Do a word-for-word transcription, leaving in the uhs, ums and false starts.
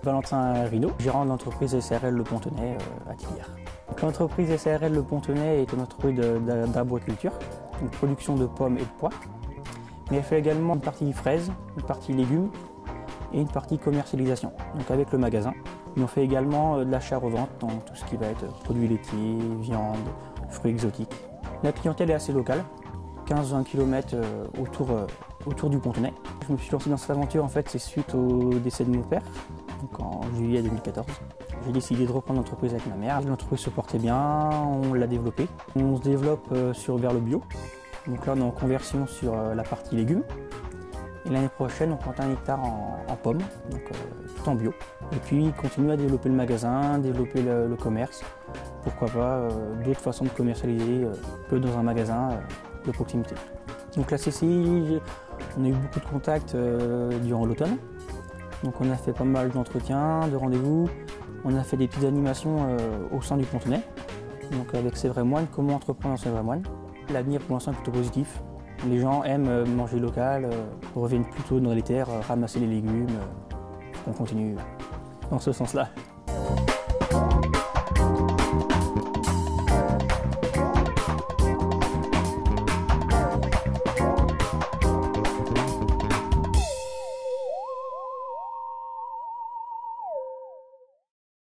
Valentin Rinaud, gérant de l'entreprise S R L Le Pontenay euh, à Tillières. L'entreprise S R L Le Pontenay est une entreprise d'arboriculture, une production de pommes et de pois. Mais elle fait également une partie fraises, une partie légumes et une partie commercialisation, donc avec le magasin. Mais on fait également de l'achat-revente dans tout ce qui va être produits laitiers, viande, fruits exotiques. La clientèle est assez locale, quinze à vingt kilomètres autour, autour du Pontenay. Je me suis lancé dans cette aventure, en fait, c'est suite au décès de mon père, donc en juillet deux mille quatorze. J'ai décidé de reprendre l'entreprise avec ma mère. L'entreprise se portait bien, on l'a développée. On se développe sur, vers le bio. Donc là, on est en conversion sur la partie légumes. Et l'année prochaine, on plante un hectare en, en pommes, donc euh, tout en bio. Et puis, continuer à développer le magasin, développer le, le commerce. Pourquoi pas euh, d'autres façons de commercialiser euh, que dans un magasin euh, de proximité. Donc la C C I, on a eu beaucoup de contacts euh, durant l'automne. Donc on a fait pas mal d'entretiens, de rendez-vous. On a fait des petites animations euh, au sein du Pontenay. Donc avec C'est Vrai Moine, comment entreprendre dans C'est Vrai Moine. L'avenir pour l'instant est plutôt positif. Les gens aiment manger local, euh, reviennent plutôt dans les terres, ramasser les légumes. Euh, on continue dans ce sens-là.